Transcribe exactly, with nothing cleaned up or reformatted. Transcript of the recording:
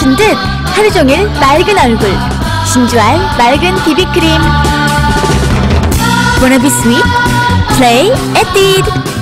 춘 듯 하루종일 맑은 얼굴, 신주알 맑은 비비크림. Wanna be sweet? Play at it!